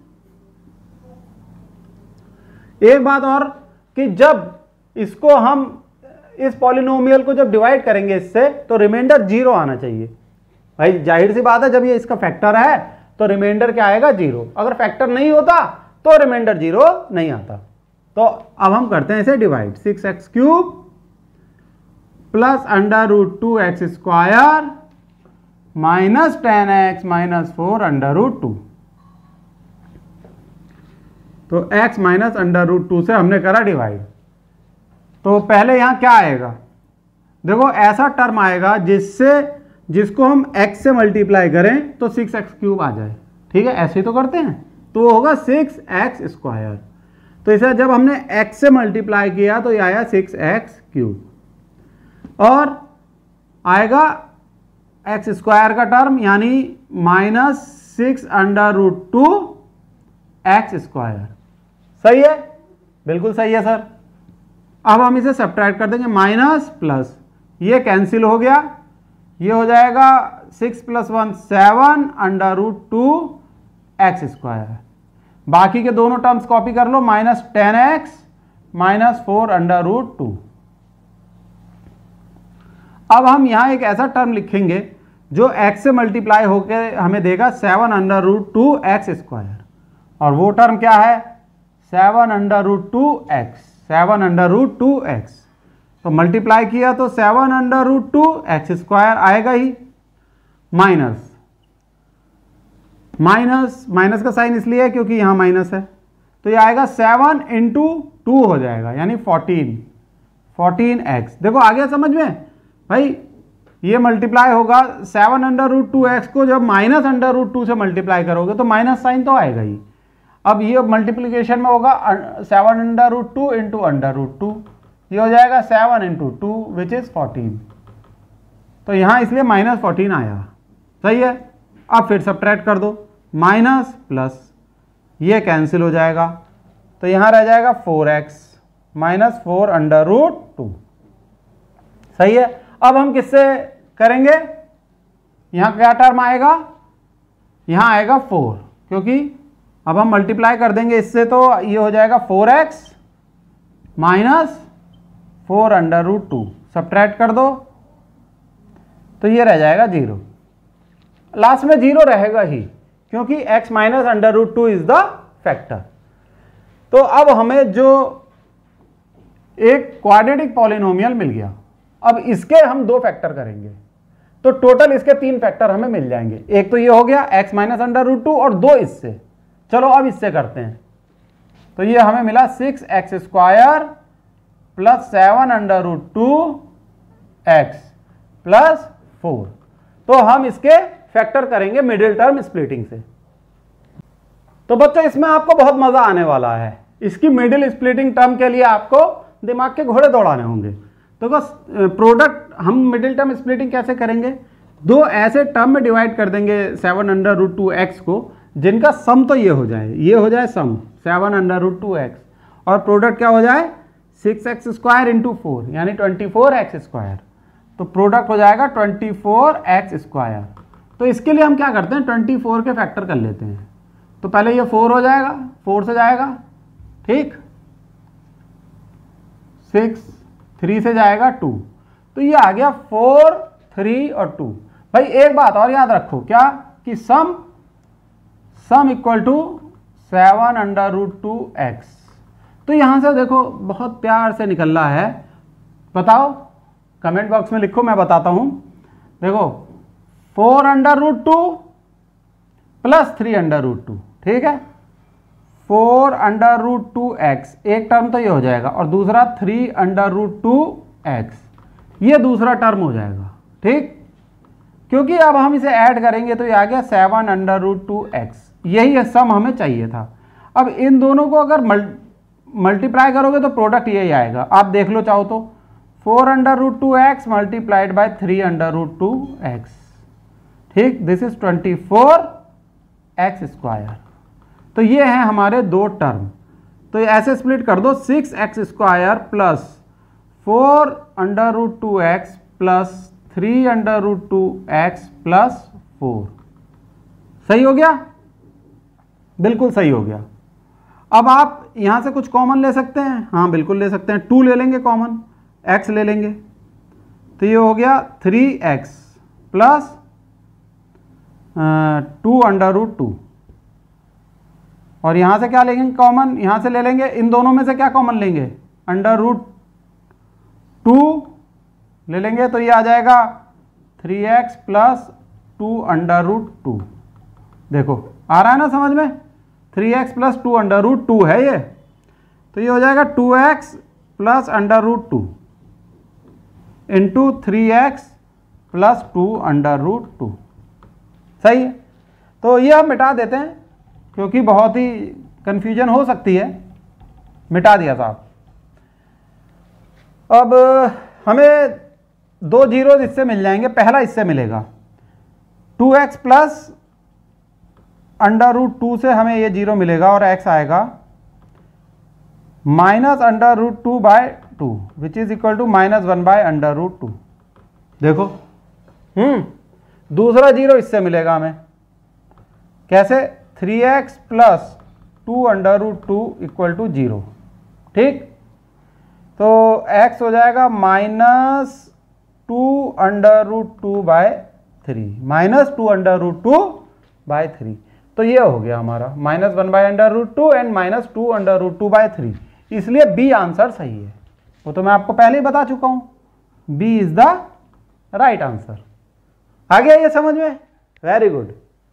एक बात और कि जब इसको हम इस पॉलिनोमियल को जब डिवाइड करेंगे इससे, तो रिमाइंडर 0 आना चाहिए। भाई जाहिर सी बात है, जब ये इसका फैक्टर है तो रिमाइंडर क्या आएगा 0, अगर फैक्टर नहीं होता तो रिमाइंडर 0 नहीं आता। तो अब हम करते हैं इसे divide, 6x³ plus √2x² minus 10x minus 4√2। तो x माइनस √2 से हमने करा डिवाइड। तो पहले यहां क्या आएगा, देखो ऐसा टर्म आएगा जिसको हम x से मल्टीप्लाई करें तो 6x³ आ जाए, ठीक है, ऐसे ही तो करते हैं, तो वो होगा 6x²। तो इसे जब हमने x से मल्टीप्लाई किया तो ये आया 6x³ और आएगा x² का टर्म यानी -6√2x²। सही है, बिल्कुल सही है सर। अब हम इसे सब्ट्रैक्ट कर देंगे, माइनस प्लस, ये कैंसिल हो गया, ये हो जाएगा 6 + 1 7√2x²। बाकी के दोनों टर्म्स कॉपी कर लो, -10x माइनस 4√2। अब हम यहां एक ऐसा टर्म लिखेंगे जो x से मल्टीप्लाई होकर हमें देगा 7√2x², और वो टर्म क्या है 7√2x। तो मल्टीप्लाई किया तो 7√2x² आएगा ही, माइनस का साइन इसलिए है क्योंकि यहां माइनस है, तो ये आएगा 7 × 2 हो जाएगा यानी 14x। देखो आ गया समझ में भाई, ये मल्टीप्लाई होगा 7√2x को जब -√2 से मल्टीप्लाई करोगे तो माइनस साइन तो आएगा ही। अब ये मल्टीप्लिकेशन में होगा 7√2 × √2, ये हो जाएगा 7 × 2 विच इज 14। तो यहां इसलिए -14 आया, सही है। अब फिर सब्ट्रैक्ट कर दो, माइनस प्लस, ये कैंसिल हो जाएगा, तो यहां रह जाएगा 4x माइनस 4√2। सही है। अब हम किससे करेंगे, यहां क्या टर्म आएगा, यहां आएगा 4, क्योंकि अब हम मल्टीप्लाई कर देंगे इससे, तो ये हो जाएगा 4x माइनस 4√2। सब्ट्रैक्ट कर दो तो ये रह जाएगा 0, लास्ट में 0 रहेगा ही क्योंकि x minus √2 is the factor. तो अब हमें जो एक क्वाड्रेटिक पॉलिनोमियल मिल गया, अब इसके हम 2 फैक्टर करेंगे तो टोटल इसके 3 फैक्टर हमें मिल जाएंगे। एक तो ये हो गया x माइनस √2 और 2 इससे। चलो अब इससे करते हैं, तो ये हमें मिला 6x² प्लस 7√2x प्लस 4। तो हम इसके फैक्टर करेंगे मिडिल टर्म स्प्लिटिंग से। तो बच्चों इसमें आपको बहुत मजा आने वाला है, इसकी मिडिल स्प्लिटिंग टर्म के लिए आपको दिमाग के घोड़े दौड़ाने होंगे। तो बस प्रोडक्ट हम मिडिल टर्म स्प्लिटिंग कैसे करेंगे, 2 ऐसे टर्म में डिवाइड कर देंगे 7√2x को जिनका सम तो ये हो जाए सम 7√2x, और प्रोडक्ट क्या हो जाए 6x² × 4 यानी 24x²। तो प्रोडक्ट हो जाएगा 24x²। तो इसके लिए हम क्या करते हैं 24 के फैक्टर कर लेते हैं। तो पहले ये 4 हो जाएगा, 4 से जाएगा, ठीक, 6, 3 से जाएगा 2, तो ये आ गया 4, 3 और 2। भाई एक बात और याद रखो, क्या कि सम इक्वल टू 7√2x। तो यहां से देखो बहुत प्यार से निकल रहा है, बताओ कमेंट बॉक्स में लिखो, मैं बताता हूं। देखो 4√2 प्लस 3√2, ठीक है, 4√2x एक टर्म तो ये हो जाएगा, और दूसरा 3√2x ये दूसरा टर्म हो जाएगा, ठीक, क्योंकि अब हम इसे ऐड करेंगे तो ये आ गया 7√2x। यही सम हमें चाहिए था। अब इन दोनों को अगर मल्टीप्लाई करोगे तो प्रोडक्ट यही आएगा, आप देख लो चाहो तो, 4√2x मल्टीप्लाइड बाय 3√2x, ठीक, दिस इज 24x²। तो ये हैं हमारे 2 टर्म। तो ऐसे स्प्लिट कर दो, 6x² plus 4√2x plus 3√2x plus 4। सही हो गया, बिल्कुल सही हो गया। अब आप यहां से कुछ कॉमन ले सकते हैं, हाँ बिल्कुल ले सकते हैं, 2 ले लेंगे कॉमन, x ले लेंगे, तो ये हो गया 3x प्लस 2√2, और यहाँ से क्या लेंगे कॉमन, यहाँ से ले लेंगे, इन दोनों में से क्या कॉमन लेंगे, √2 ले लेंगे, तो ये आ जाएगा 3x प्लस 2√2। देखो आ रहा है ना समझ में, 3x प्लस 2√2 है ये, तो ये हो जाएगा 2x plus √2 into 3x plus 2√2। सही है, तो ये हम मिटा देते हैं क्योंकि बहुत ही कंफ्यूजन हो सकती है, मिटा दिया साहब। अब हमें दो जीरो इससे मिल जाएंगे, पहला इससे मिलेगा 2x प्लस √2 से हमें ये जीरो मिलेगा और x आएगा minus √2/2 which is equal to -1/√2। देखो दूसरा जीरो इससे मिलेगा हमें, कैसे, 3x प्लस 2√2 इक्वल टू 0। ठीक, तो x हो जाएगा -2√2/3 तो ये हो गया हमारा -1/√2 एंड -2√2/3, इसलिए बी आंसर सही है। वो तो मैं आपको पहले ही बता चुका हूं, B is the right answer. आ गया ये समझ में, वेरी गुड।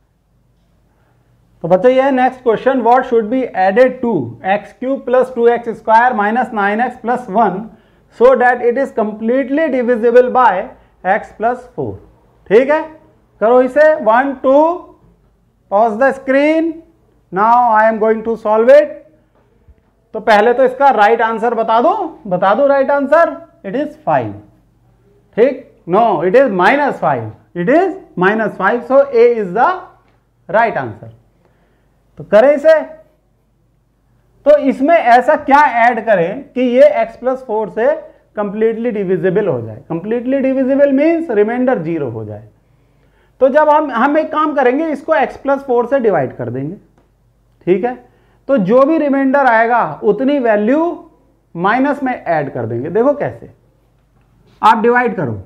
तो बच्चों ये है next question, what should be added to x³ plus 2x² minus 9x plus 1 so that it is completely divisible by x plus 4। ठीक है, करो इसे 1 2, pause the screen, now I am going to solve it. तो पहले तो इसका right answer बता दो राइट आंसर, इट इज 5। ठीक, no it is -5, it is -5, so A is the right answer. तो करें इसे, तो इसमें ऐसा क्या ऐड करें कि ये x प्लस 4 से कंप्लीटली डिविजिबल हो जाए। कंप्लीटली डिविजिबल मीन्स रिमाइंडर 0 हो जाए। तो जब हम एक काम करेंगे, इसको x प्लस 4 से डिवाइड कर देंगे। ठीक है, तो जो भी रिमाइंडर आएगा उतनी वैल्यू माइनस में ऐड कर देंगे। देखो कैसे, आप डिवाइड करो,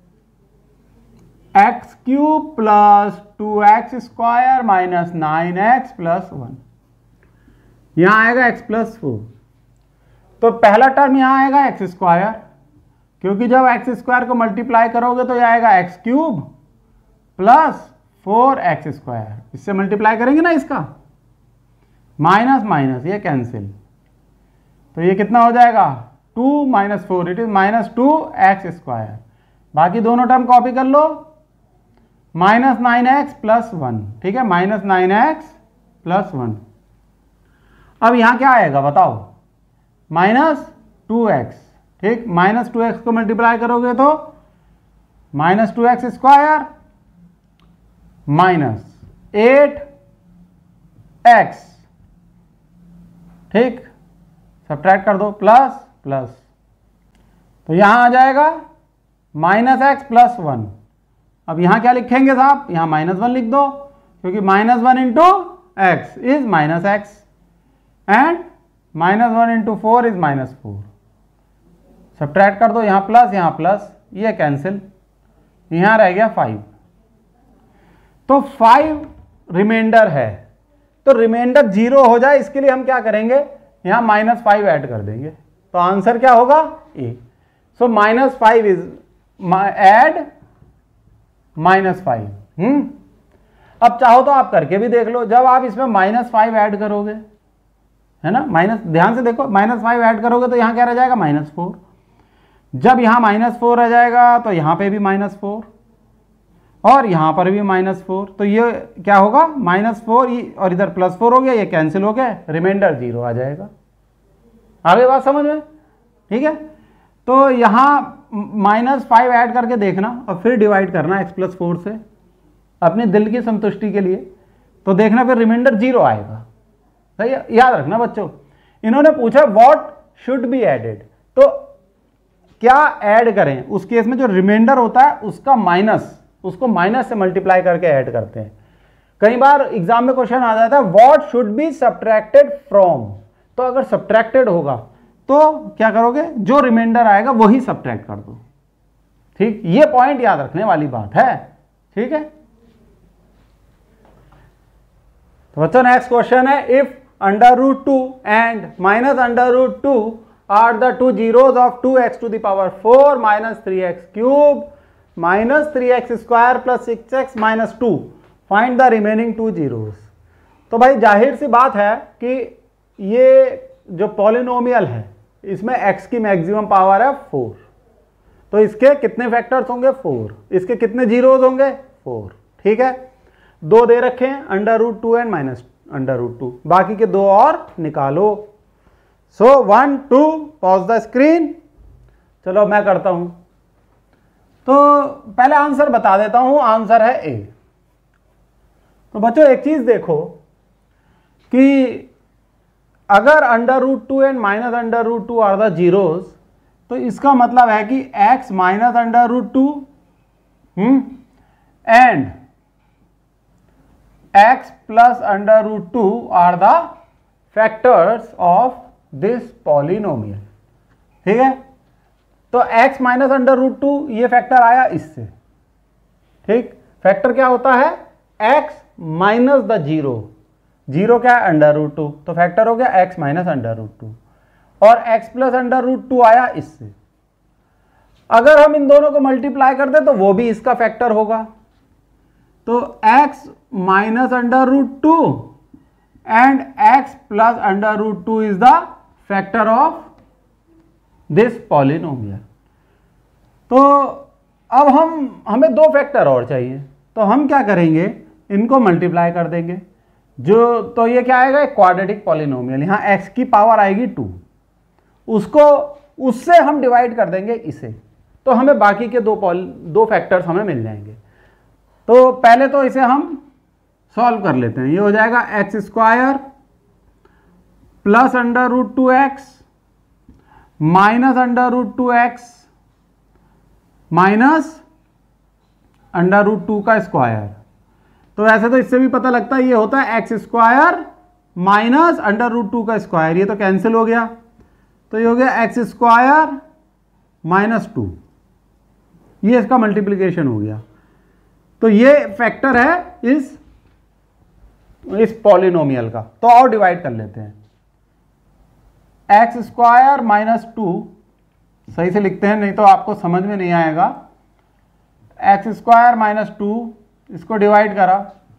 x³ plus 2x² minus 9x plus 1, यहां आएगा x प्लस 4, तो पहला टर्म यहां आएगा x², क्योंकि जब x² को मल्टीप्लाई करोगे तो यह आएगा x³ प्लस 4x², इससे मल्टीप्लाई करेंगे ना इसका, माइनस माइनस ये कैंसिल, तो ये कितना हो जाएगा 2 - 4, इट इज -2x²। बाकी दोनों टर्म कॉपी कर लो, -9x प्लस 1। ठीक है, -9x प्लस 1। अब यहां क्या आएगा बताओ, -2x। ठीक, -2x को मल्टीप्लाई करोगे तो -2x² माइनस 8x। ठीक, सब्ट्रैक्ट कर दो, प्लस प्लस, तो यहां आ जाएगा -x प्लस 1। अब यहां क्या लिखेंगे साहब, यहां -1 लिख दो, क्योंकि -1 into x is -x and -1 into 4 is -4। Subtract कर दो, यहां प्लस, ये कैंसिल, यहां रह गया 5। तो 5 रिमाइंडर है, तो रिमाइंडर 0 हो जाए इसके लिए हम क्या करेंगे, यहां -5 ऐड कर देंगे, तो आंसर क्या होगा ए। सो -5 इज ऐड -5। अब चाहो तो आप करके भी देख लो, जब आप इसमें -5 ऐड करोगे, है ना, ध्यान से देखो, -5 ऐड करोगे तो यहां क्या रह जाएगा -4। जब यहां -4 रह जाएगा तो यहां पे भी -4 और यहां पर भी -4, तो ये क्या होगा -4 और इधर +4 हो गया, ये कैंसिल हो गया, रिमाइंडर 0 आ जाएगा। आगे बात समझ में, ठीक है। तो यहां -5 ऐड करके देखना और फिर डिवाइड करना x प्लस 4 से अपने दिल की संतुष्टि के लिए, तो देखना फिर रिमाइंडर 0 आएगा। सही है, याद रखना बच्चों। इन्होंने पूछा व्हाट शुड बी एडेड, तो क्या ऐड करें, उस केस में जो रिमाइंडर होता है उसका उसको माइनस से मल्टीप्लाई करके ऐड करते हैं। कई बार एग्जाम में क्वेश्चन आ जाता है what should be subtracted from, तो अगर सब्ट्रैक्टेड होगा तो क्या करोगे, जो रिमाइंडर आएगा वही सब्ट्रैक्ट कर दो। ठीक, ये पॉइंट याद रखने वाली बात है। ठीक है, तो बच्चों नेक्स्ट क्वेश्चन है, if √2 and -√2 are the two zeros of 2x to the power 4 minus 3x cube minus 3x square plus 6x minus 2 find the remaining two zeros. तो भाई जाहिर सी बात है कि ये जो पॉलिनोमियल है इसमें x की मैक्सिमम पावर है 4, तो इसके कितने फैक्टर्स होंगे 4, इसके कितने जीरोज होंगे 4, ठीक है। दो दे रखे हैं √2 एंड -√2, बाकी के दो और निकालो। So 1 2 pause the screen. चलो मैं करता हूं, तो पहले आंसर बता देता हूं, आंसर है ए। तो बच्चों एक चीज देखो कि अगर √2 एंड -√2 आर द जीरोज, तो इसका मतलब है कि x -√2 and x +√2 are the factors of this polynomial, ठीक है। तो x -√2 ये फैक्टर आया इससे, ठीक। फैक्टर क्या होता है, x minus the zero, zero क्या है √2, तो फैक्टर हो गया x -√2, और x +√2 आया इससे। अगर हम इन दोनों को मल्टीप्लाई कर दें तो वो भी इसका फैक्टर होगा, तो x -√2 and x +√2 is the factor of this polynomial. तो अब हमें दो फैक्टर और चाहिए, तो हम क्या करेंगे, इनको मल्टीप्लाई कर देंगे। जो तो ये क्या आएगा, एक क्वाड्रेटिक पॉलिनोमियल, यहाँ x की पावर आएगी 2, उसको उससे हम डिवाइड कर देंगे इसे, तो हमें बाकी के दो फैक्टर्स हमें मिल जाएंगे। तो पहले तो इसे हम सॉल्व कर लेते हैं। ये हो जाएगा x² plus √2x minus √2x minus √2 का स्क्वायर। तो वैसे तो इससे भी पता लगता है ये होता है x² माइनस √2 का स्क्वायर, ये तो कैंसिल हो गया, तो ये हो गया x² माइनस 2, ये इसका मल्टीप्लिकेशन हो गया। तो ये फैक्टर है इस पॉलिनोमियल का। तो और डिवाइड कर लेते हैं, x² माइनस 2, सही से लिखते हैं नहीं तो आपको समझ में नहीं आएगा। x² माइनस 2, इसको डिवाइड करा,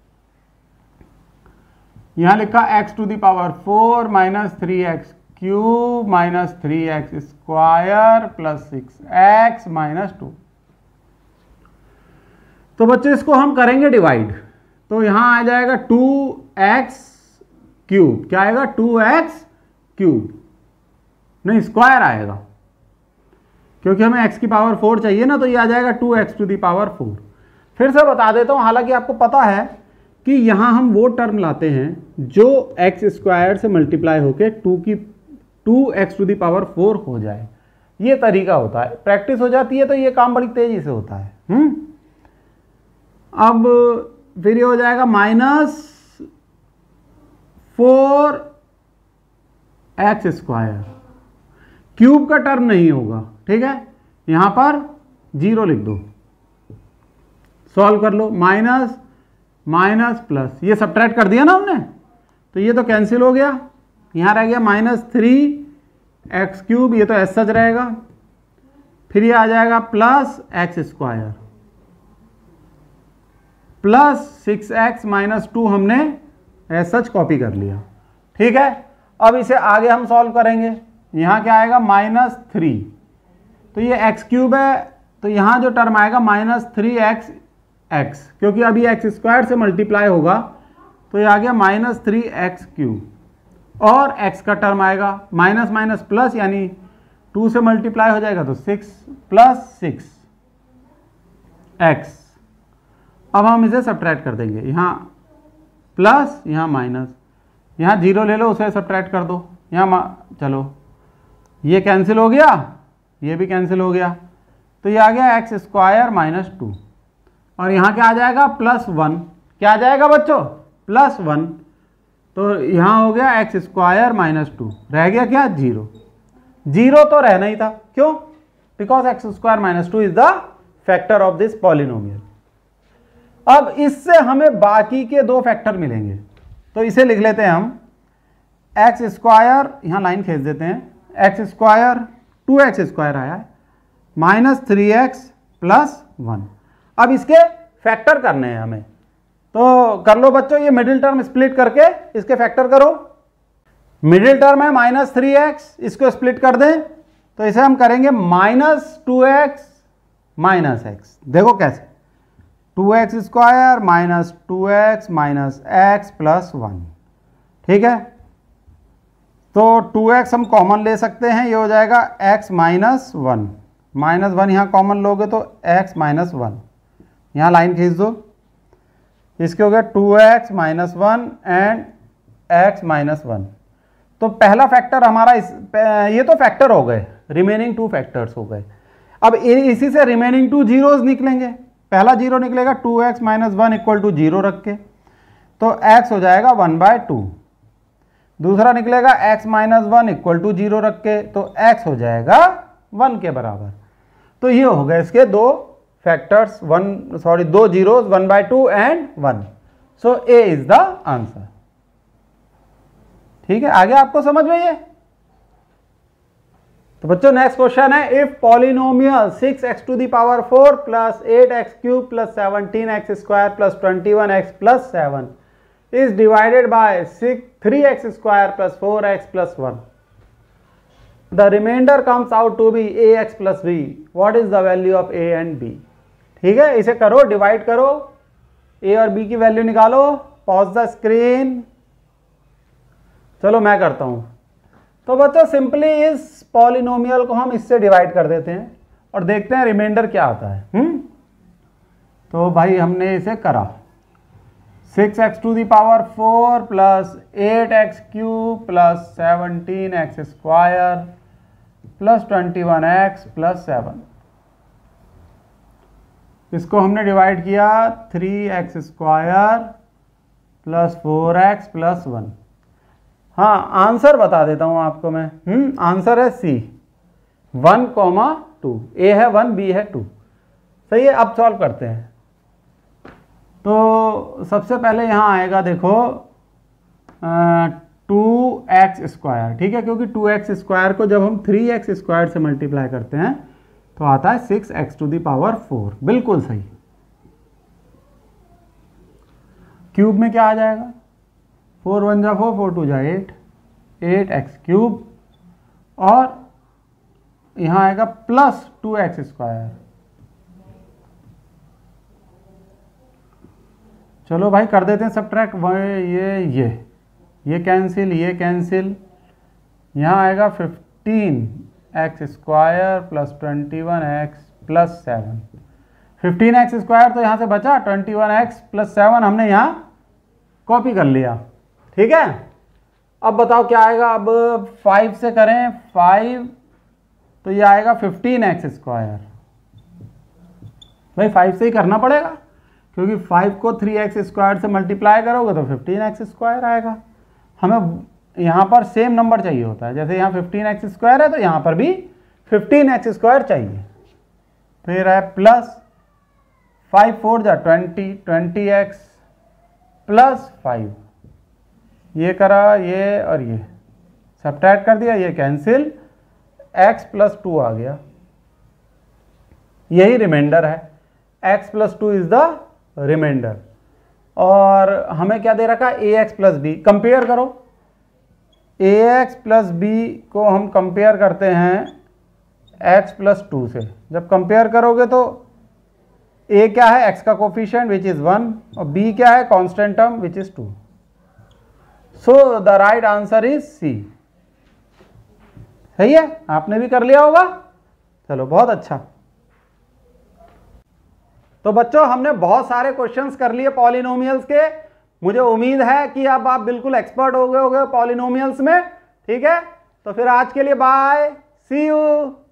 यहां लिखा x to the power 4 minus 3x cube minus 3x square plus 6x minus 2। तो बच्चों इसको हम करेंगे डिवाइड, तो यहां आ जाएगा 2x क्यूब, क्या आएगा 2x क्यूब, नहीं स्क्वायर आएगा, क्योंकि हमें x की पावर 4 चाहिए ना, तो ये आ जाएगा 2x to the power 4। फिर से बता देता हूं, हालांकि आपको पता है कि यहां हम वो टर्म लाते हैं जो x² से मल्टीप्लाई होके 2x to the power 4 हो जाए, ये तरीका होता है। प्रैक्टिस हो जाती है तो ये काम बड़ी तेजी से होता है। अब फिर ये हो जाएगा -4x², क्यूब का टर्म नहीं होगा, ठीक है, यहां पर 0 लिख दो, सॉल्व कर लो, माइनस माइनस प्लस, ये सब्ट्रैक्ट कर दिया ना हमने, तो ये तो कैंसिल हो गया, यहां रह गया -3x³ ये तो ऐसा सच रहेगा, फिर ये आ जाएगा plus x² plus 6x minus 2 हमने ऐसा सच कॉपी कर लिया, ठीक है। अब इसे आगे हम सॉल्व करेंगे, यहां क्या आएगा -3, तो ये x³ है, तो यहां जो टर्म आएगा -3x, क्योंकि अभी x² से मल्टीप्लाई होगा, तो ये आ गया -3x³, और x का टर्म आएगा माइनस माइनस प्लस, यानी 2 से मल्टीप्लाई हो जाएगा तो 6 प्लस 6x। अब हम इसे सब्ट्रैक्ट कर देंगे, यहाँ प्लस यहाँ माइनस, यहाँ 0 ले लो, उसे सब्ट्रैक्ट कर दो, यहाँ चलो ये कैंसिल हो गया, ये भी कैंसिल हो गया, तो ये आ गया x² माइनस 2, और यहाँ क्या आ जाएगा +1, क्या आ जाएगा बच्चों +1, तो यहाँ हो गया x² माइनस 2, रह गया क्या 0, 0 तो रहना ही था, क्यों, because x² minus 2 is the factor of this polynomial. अब इससे हमें बाकी के दो फैक्टर मिलेंगे, तो इसे लिख लेते हैं हम एक्स स्क्वायर, यहाँ लाइन खींच देते हैं, एक्स स्क्वायर 2x स्क्वायर आया है माइनस 3x प्लस 1। अब इसके फैक्टर करने हैं हमें, तो कर लो बच्चों, ये मिडिल टर्म स्प्लिट करके इसके फैक्टर करो। मिडिल टर्म है माइनस 3x, इसको स्प्लिट कर दें तो इसे हम करेंगे माइनस 2x माइनस x। देखो कैसे, 2x square minus 2x minus x plus 1, ठीक है। तो 2x हम कॉमन ले सकते हैं, ये हो जाएगा x माइनस 1, माइनस 1 यहाँ कॉमन लोगे तो x माइनस 1, यहाँ लाइन खींच दो, इसके हो गया 2x minus 1 and x minus 1। तो पहला फैक्टर हमारा ये तो फैक्टर हो गए, रिमेनिंग 2 फैक्टर्स हो गए। अब इसी से रिमेनिंग 2 जीरोज निकलेंगे, पहला जीरो निकलेगा 2x माइनस 1 इक्वल टू 0 रख के, तो x हो जाएगा 1/2। दूसरा निकलेगा x माइनस 1 इक्वल टू 0 रख के, तो x हो जाएगा 1 के बराबर। तो ये हो गए इसके दो फैक्टर्स, दो zeros 1/2 and 1। So A is the answer. ठीक है, आगे आपको समझ में ये। तो बच्चों नेक्स्ट क्वेश्चन है, if polynomial 6x to the power 4 plus 8x cube plus 17x square plus 21x plus 7 is divided by 3x square plus 4x plus 1. The remainder comes out to be ax plus b. What is the value of a and b? ठीक है, इसे करो, divide करो, a और b की value निकालो। Pause the screen. चलो मैं करता हूं। तो बच्चों सिंपली इस पॉलिनोमियल को हम इससे डिवाइड कर देते हैं और देखते हैं रिमाइंडर क्या आता है। तो भाई हमने इसे करा, 6x to the power 4 plus 8x cube plus 17x square plus 21x plus 7। इसको हमने डिवाइड किया 3x square plus 4x plus 1। हाँ, आंसर बता देता हूं आपको मैं। आंसर है C, 1,2। A है 1, B है 2। सही है, अब सॉल्व करते हैं। तो सबसे पहले यहाँ आएगा देखो 2x स्क्वायर, ठीक है, क्योंकि 2x स्क्वायर को जब हम 3x स्क्वायर से मल्टीप्लाई करते हैं तो आता है 6x टू द पावर 4। बिल्कुल सही। क्यूब में क्या आ जाएगा, 4 1 जा 4, 4 2 जा 8, 8x क्यूब, और यहाँ आएगा प्लस 2x स्क्वायर। चलो भाई कर देते हैं सब्ट्रैक्ट, ये कैंसिल, ये कैंसिल, यहाँ आएगा 15x square plus 21x plus 7। 15x square तो यहाँ से बचा, 21x प्लस 7 हमने यहाँ कॉपी कर लिया। ठीक है, अब बताओ क्या आएगा। अब 5 से करें, 5 तो ये आएगा 15x स्क्वायर। भाई 5 से ही करना पड़ेगा, क्योंकि 5 को 3x स्क्वायर से मल्टीप्लाई करोगे तो 15x स्क्वायर आएगा। हमें यहाँ पर सेम नंबर चाहिए होता है, जैसे यहाँ 15x स्क्वायर है तो यहाँ पर भी 15x स्क्वायर चाहिए। फिर है प्लस 5 4 जा 20x प्लस 5, ये करा, ये और ये सब्ट्रैक्ट कर दिया, ये कैंसिल, x प्लस 2 आ गया। यही रिमाइंडर है, x plus 2 is the remainder. और हमें क्या दे रखा है, ax प्लस बी। कंपेयर करो, ax प्लस बी को हम कंपेयर करते हैं x प्लस 2 से। जब कंपेयर करोगे तो a क्या है, x का कोफिशिएंट विच इज 1, और b क्या है, constant term which is 2। So the right answer is C। सही है, आपने भी कर लिया होगा। चलो बहुत अच्छा। तो बच्चों हमने बहुत सारे क्वेश्चंस कर लिए पॉलिनोमियल्स के। मुझे उम्मीद है कि अब आप बिल्कुल एक्सपर्ट हो गए होगे पॉलिनोमियल्स में। ठीक है, तो फिर आज के लिए बाय, सी यू।